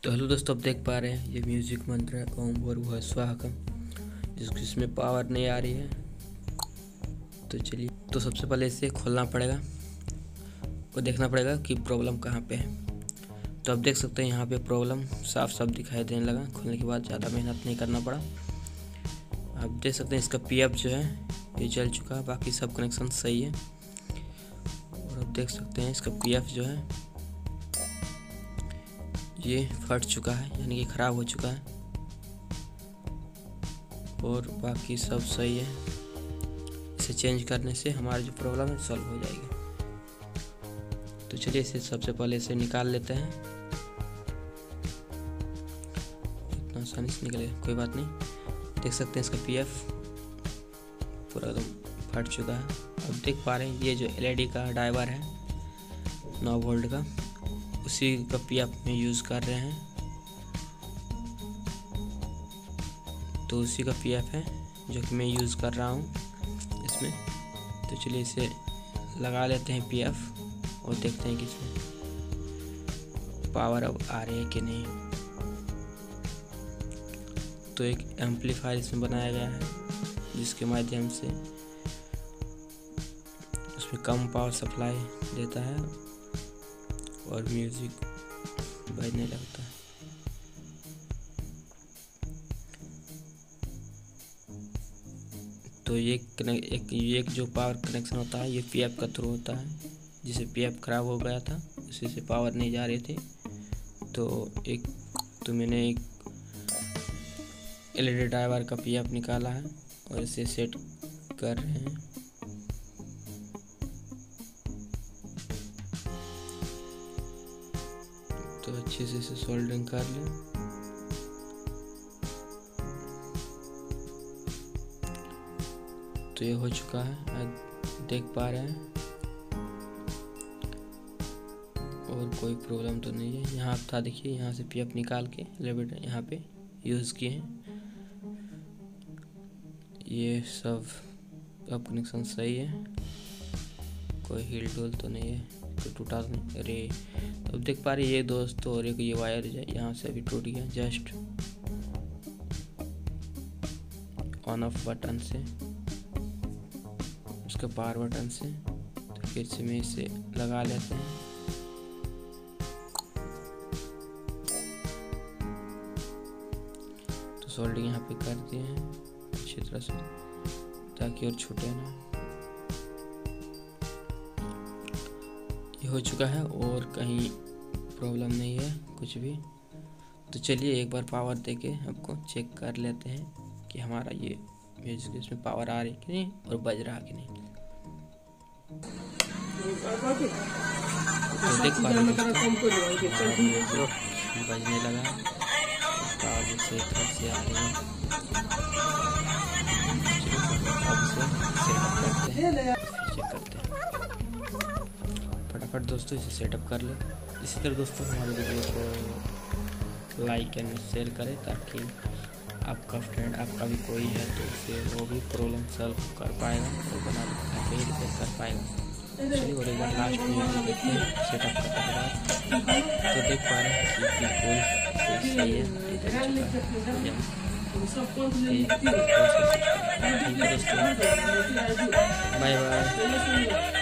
तो हेलो दोस्तों, आप देख पा रहे हैं ये म्यूजिक मंत्र है ओम भूर्भुवः स्वः, जिसमें पावर नहीं आ रही है। तो चलिए, तो सबसे पहले इसे खोलना पड़ेगा और देखना पड़ेगा कि प्रॉब्लम कहाँ पे है। तो आप देख सकते हैं यहाँ पे प्रॉब्लम साफ साफ दिखाई देने लगा। खोलने के बाद ज़्यादा मेहनत नहीं करना पड़ा। आप देख सकते हैं इसका पीएफ जो है ये चल चुका है, बाकी सब कनेक्शन सही है। और आप देख सकते हैं इसका पीएफ जो है ये फट चुका है, यानी कि ख़राब हो चुका है। और बाकी सब सही है। इसे चेंज करने से हमारी जो प्रॉब्लम है सॉल्व हो जाएगी। तो चलिए इसे सबसे पहले इसे निकाल लेते हैं। इतना आसानी से निकलेगा, कोई बात नहीं। देख सकते हैं इसका पीएफ पूरा एकदम फट चुका है। अब देख पा रहे हैं ये जो एलईडी का ड्राइवर है 9 वोल्ट का, उसी का पीएफ में यूज़ कर रहे हैं। तो उसी का पीएफ है जो कि मैं यूज़ कर रहा हूँ इसमें। तो चलिए इसे लगा लेते हैं पीएफ और देखते हैं कि इसमें पावर अब आ रही है कि नहीं। तो एक एम्पलीफायर इसमें बनाया गया है जिसके माध्यम से उसमें कम पावर सप्लाई देता है और म्यूजिक बजने लगता है। तो एक जो पावर कनेक्शन होता है ये पीएफ का थ्रू होता है, जिसे पीएफ खराब हो गया था उसी से पावर नहीं जा रही थी। तो मैंने एक एलईडी ड्राइवर का पीएफ निकाला है और इसे सेट कर रहे हैं। तो अच्छे से इसे सोल्डरिंग कर लें। तो ये हो चुका है, आप देख पा रहे हैं। और कोई प्रॉब्लम तो नहीं है। यहाँ था देखिए, यहाँ से पीएफ निकाल के एलिवेटर यहाँ पे यूज़ किए हैं। ये सब अब कनेक्शन सही है, कोई हिल डोल तो नहीं है, कोई टूटा तो नहीं। अरे अब देख पा रहे ये दोस्तों, और एक ये वायर यहाँ से अभी टूट गया जस्ट ऑन ऑफ बटन से, उसके पावर बटन से। तो फिर से मैं इसे लगा लेते हैं। तो सोल्डिंग यहाँ पे कर दिए हैं अच्छी तरह से ताकि और छूटे ना। ये हो चुका है और कहीं प्रॉब्लम नहीं है कुछ भी। तो चलिए एक बार पावर देके आपको चेक कर लेते हैं कि हमारा ये म्यूजिक इसमें पावर आ रही है कि नहीं और बज रहा कि नहीं। तो देख पा रहे हैं बजने लगा, पावर दूसरी तरफ से आ रही है। चेक करते हैं फटाफट दोस्तों, इसे सेटअप कर ले। इसी तरह दोस्तों हमारे वीडियो को लाइक एंड शेयर करें ताकि आपका फ्रेंड आपका भी कोई है तो उसे वो भी प्रॉब्लम सॉल्व कर पाएगा और बना के रिपेयर कर पाएगा। चलिए और एक बार लास्ट में देखते हैं सेटअप करने के बाद। तो देख पा रहे हैं कि बिल्कुल सही है। ठीक है दोस्तों, बाय बाय।